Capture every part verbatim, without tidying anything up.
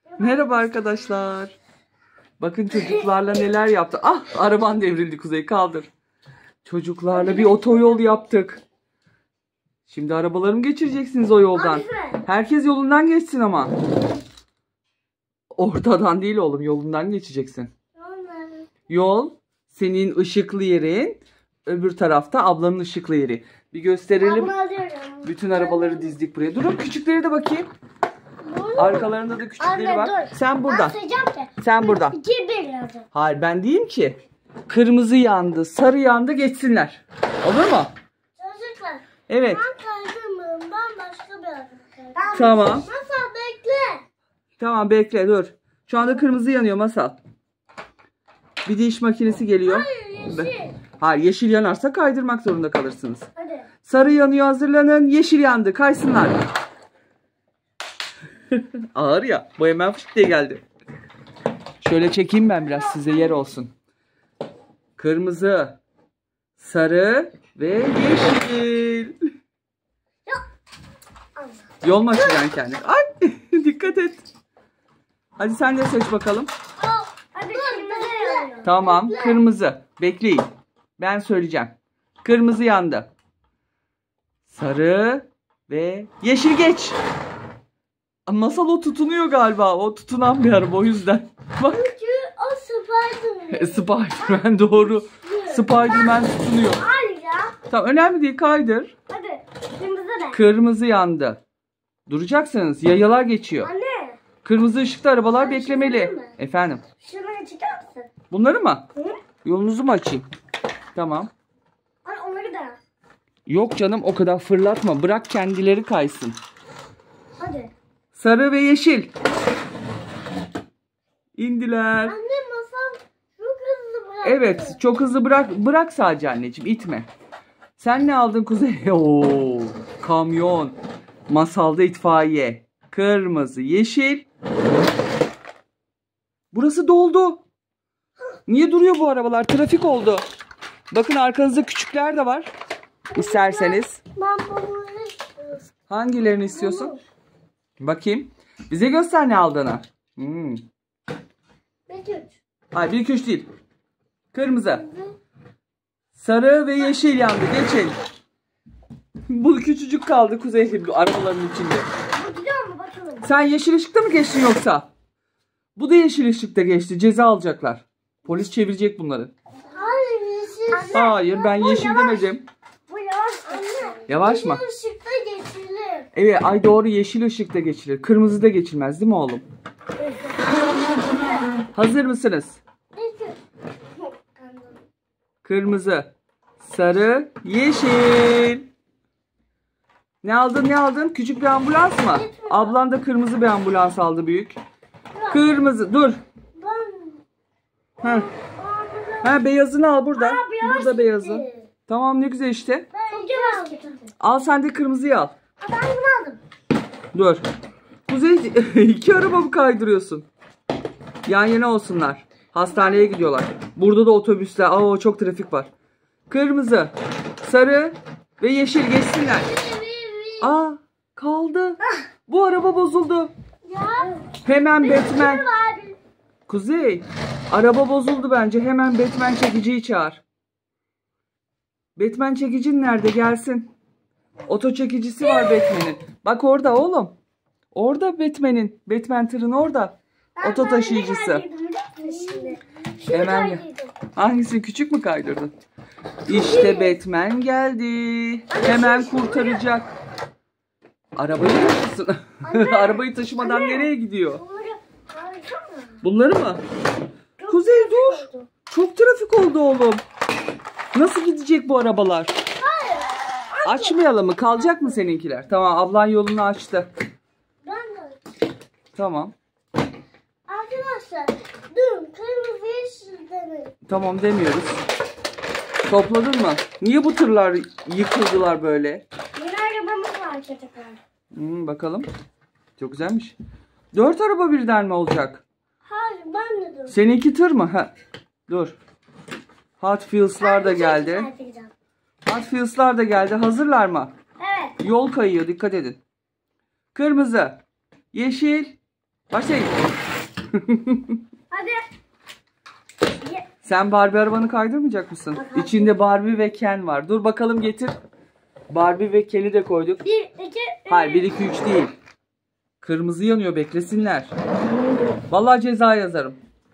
Merhaba arkadaşlar. Bakın çocuklarla neler yaptı. Ah, araban devrildi Kuzey, kaldır. Çocuklarla bir otoyol yaptık. Şimdi arabalarımı geçireceksiniz o yoldan. Herkes yolundan geçsin ama. Ortadan değil oğlum, yolundan geçeceksin. Yol senin ışıklı yerin. Öbür tarafta ablanın ışıklı yeri. Bir gösterelim. Bütün arabaları dizdik buraya. Durun, küçükleri de bakayım. Arkalarında da küçükleri Anne, var. dur. Sen buradan. Ki, Sen buradan. iki bir yazın. Hayır, ben diyeyim ki kırmızı yandı, sarı yandı, geçsinler. Olur mu? Çocuklar. Evet. Ben kaydırmıyorum. Ben başka bir araba kaydırıyorum. Tamam. Masal bekle. Tamam, bekle, dur. Şu anda kırmızı yanıyor Masal. Bir diş makinesi geliyor. Hayır, yeşil. Hayır, yeşil yanarsa kaydırmak zorunda kalırsınız. Hadi. Sarı yanıyor, hazırlanın. Yeşil yandı, kaysınlar. Ağır ya. Bu hemen fışk diye geldi. Şöyle çekeyim ben biraz, size yer olsun. Kırmızı, sarı ve yeşil. Yol mu açacaksın kendine? Ay, dikkat et. Hadi sen de seç bakalım. Hadi kırmızı yanıyor. Tamam, kırmızı. Bekleyin. Ben söyleyeceğim. Kırmızı yandı. Sarı ve yeşil geç. Masal o tutunuyor galiba. O tutunan bir araba, o yüzden. Bak. Çünkü o Spiderman. Spiderman, doğru. Spiderman tutunuyor. Hayır ya. Tamam, önemli değil, kaydır. Hadi. Kırmızı ne? Kırmızı yandı. Duracaksınız. Yayalar geçiyor. Anne. Kırmızı ışıkta arabalar Sen beklemeli. şunu mi? Efendim. Şunu çıkar mısın? Bunları mı? Hı? Yolunuzu mu açayım? Tamam. Anne onları da. Yok canım, o kadar fırlatma. Bırak kendileri kaysın. Hadi. Sarı ve yeşil. İndiler. Anne masal çok hızlı bırak. Evet, çok hızlı bırak. Bırak sadece anneciğim, itme. Sen ne aldın Kuzey? Oo, kamyon. Masalda itfaiye. Kırmızı, yeşil. Burası doldu. Niye duruyor bu arabalar? Trafik oldu. Bakın arkanızda küçükler de var. İsterseniz. Ben bunu istiyorum. Hangilerini istiyorsun? Bakayım. Bize göster ne aldığını. Hmm. Peki üç. Hayır, bir iki üç değil. Kırmızı. Sarı ve yeşil yandı. Geçin. Bu küçücük kaldı Kuzey, bu arabaların içinde. Bu gidiyor mu bakalım. Sen yeşil ışıkta mı geçtin yoksa? Bu da yeşil ışıkta geçti. Ceza alacaklar. Polis çevirecek bunları. Hayır yeşil. Hayır, ben Bu yeşil yavaş. demedim. Bu yavaş. Anne. Yavaş mı? Yeşil ışıkta geçilir. Evet, ay doğru, yeşil ışıkta geçilir. Kırmızıda geçilmez değil mi oğlum? Hazır mısınız? Peki. Kırmızı, sarı, yeşil. Ne aldın, ne aldın? Küçük bir ambulans mı? Ablan da kırmızı bir ambulans aldı, büyük. Kırmızı, dur. Ben. Ha, ha beyazını al burada. Aa, beyaz Burada beyazı. gitti. Tamam, ne güzel işte. Çok yavaş gitti. Al sen de kırmızıyı al. Ben bunu aldım. Dur. Kuzey, iki araba mı kaydırıyorsun? Yan yana olsunlar. Hastaneye gidiyorlar. Burada da otobüsler. Aa, çok trafik var. Kırmızı, sarı ve yeşil geçsinler. Aa, kaldı. Bu araba bozuldu. Ya. Hemen Batman. Var. Kuzey, araba bozuldu bence. Hemen Batman çekiciyi çağır. Batman çekicin nerede? Gelsin. Oto çekicisi var Batman'in. Bak orada oğlum. Orada Batman'in. Batman tırın orada. Oto taşıyıcısı. Hemen gel. Hangisi, küçük mü kaydırdın? İşte Batman geldi. Hemen kurtaracak. Arabayı taşısın. Arabayı taşımadan nereye gidiyor? Bunları mı? Kuzey dur. Çok trafik oldu oğlum. Nasıl gidecek bu arabalar? Açmayalım mı? Kalacak mı seninkiler? Tamam, ablan yolunu açtı. Ben de. Tamam. Arkadaşlar dur kırmızı yeşil demeyin. Tamam demiyoruz. Topladın mı? Niye bu tırlar yıkıldılar böyle? Yeni arabamız var çocuklar. Hmm, bakalım. Çok güzelmiş. Dört araba birden mi olacak? Hayır ben de dur. Seninki tır mı? Ha. Dur. Hot Wheels'lar da geldi. Hot Wheels'lar da geldi. Hazırlar mı? Evet. Yol kayıyor, dikkat edin. Kırmızı, yeşil, Başlayın. Hadi. Ye- Sen Barbie arabanı kaydırmayacak mısın? İçinde Barbie ve Ken var. Dur bakalım getir. Barbie ve Ken'i de koyduk. Bir, iki, üç. Hayır bir iki üç değil. Kırmızı yanıyor, beklesinler. Vallahi ceza yazarım.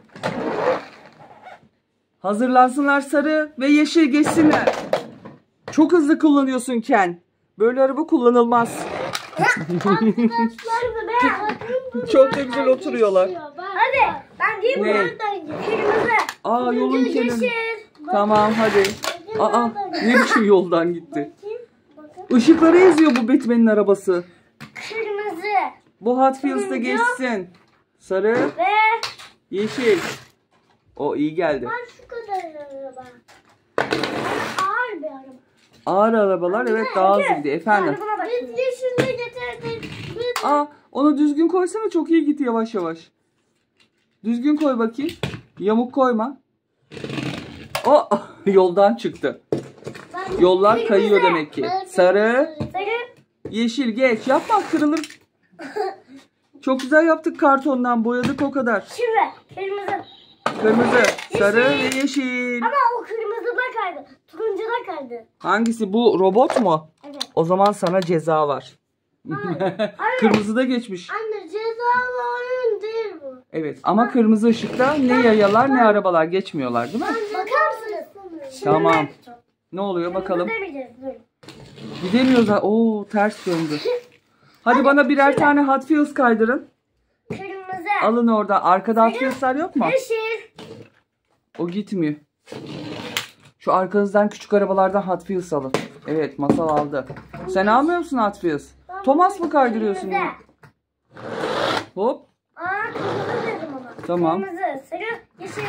Hazırlansınlar, sarı ve yeşil geçsinler. Çok hızlı kullanıyorsun Ken. Böyle araba kullanılmaz. Arkadaşlar be. Çok da güzel oturuyorlar. Hadi. Ben değil mi? Ne? Kırmızı. Aa yolun Turuncu, kenarı. yeşil. Tamam hadi. Aa ne biçim yoldan gitti. Bakayım. Bakın. Işıkları eziyor bu Batman'in arabası. Kırmızı. Bu Hot Wheels'ta geçsin. Sarı, Ve yeşil. O iyi geldi. ben şu kadar araba. Ama ağır bir araba. Ağır arabalar evet daha hızlı gidiyor. Efendim. Biz yeşilde getirdik. Biz Aa onu düzgün koysana, çok iyi gitti yavaş yavaş. Düzgün koy bakayım. Yamuk koyma. O yoldan çıktı. Ben- Yollar Kırmızı. kayıyor demek ki. Ben- Sarı, Sarı. yeşil geç. Yapma kırılır. Çok güzel yaptık, kartondan boyadık o kadar. Şimdi kırmızı. Kırmızı, sarı ve yeşil. Ama o kırmızıda kaydı. Turuncuda kaydı. Hangisi bu, robot mu? Evet. O zaman sana ceza var. Hayır. Kırmızıda geçmiş. Anne cezalı oyun değil bu. Evet ama kırmızı ışıkta ne yayalar ne arabalar geçmiyorlar değil mi? Bakar mısınız? Şimdi Tamam. ben- Ne oluyor bakalım. Demeyeceğiz, dur. Gidemiyoruz. ha- Oo ters döndü. Hadi bana birer tane Hot Wheels kaydırın. Kırmızı. Alın orada. Arkada Hot Wheels'lar yok mu? Yeşil. O gitmiyor. Şu arkanızdan küçük arabalardan Hot Wheels alın. Evet masal aldı. Sen almıyor musun Hot Wheels? Thomas mı kaydırıyorsun Kırmızı. bunu? Hop. Aa kırmızı dedim ama. Tamam. Kırmızı, sarı, yeşil.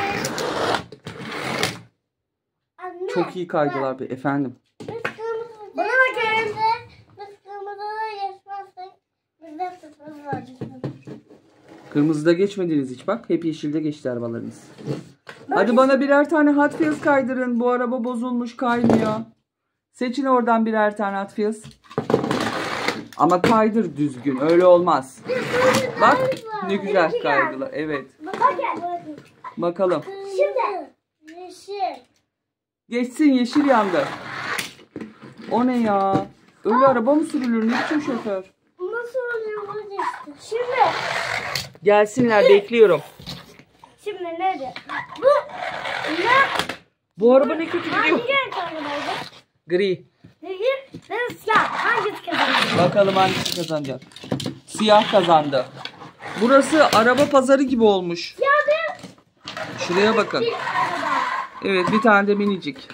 Anne. Çok iyi kaydılar be efendim. Biz kırmızı. Bana bakın. Biz kırmızıda geçmezsek bizden sıfır var. Kırmızıda geçmediniz hiç bak. Hep yeşilde geçti arabalarınız. Hadi bana birer tane Hot Wheels kaydırın. Bu araba bozulmuş, kaymıyor. Seçin oradan birer tane Hot Wheels. Ama kaydır düzgün. Öyle olmaz. Bak ne güzel kaydılar. Evet. Bakın. Bakalım. Şimdi. Yeşil. Geçsin, yeşil yandı. O ne ya? Öyle araba mı sürülür? Ne biçim şoför? Nasıl oluyor bu işte? Şimdi. Gelsinler, bekliyorum. Şimdi nerede? Bu ne? Bu araba ne kötü gidiyor. Hangi renk arabaydı? Gri. Değil ve siyah. Hangisi kazandı? Bakalım hangisi kazanacak. Siyah kazandı. Burası araba pazarı gibi olmuş. Siyah ve Şuraya bakın. bir araba. Evet bir tane de minicik.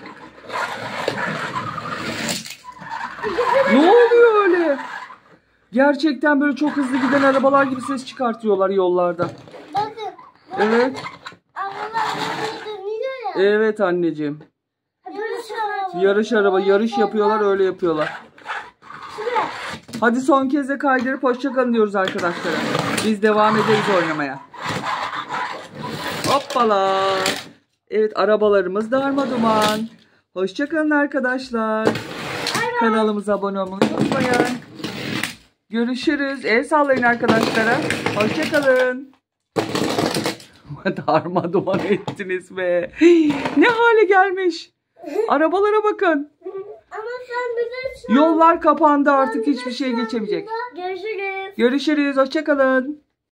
Ne oluyor öyle? Gerçekten böyle çok hızlı giden arabalar gibi ses çıkartıyorlar yollarda. Bakın. Evet. Arabalar böyle dönüyor ya. Evet anneciğim. Yarış araba. Yarış araba, yarış yapıyorlar, öyle yapıyorlar. Şimdi. Hadi son kez de kaydırıp hoşçakalın diyoruz arkadaşlara. Biz devam ederiz oynamaya. Hoppala. Evet arabalarımız darmaduman. Hoşçakalın arkadaşlar. Kanalımıza abone olmayı unutmayın. Görüşürüz. El sallayın arkadaşlara. Hoşçakalın. Darmaduman ettiniz be. Ne hale gelmiş. Arabalara bakın. Ama sen bize şu an- Yollar kapandı, artık hiçbir şey geçemeyecek. Görüşürüz. Görüşürüz. Hoşçakalın.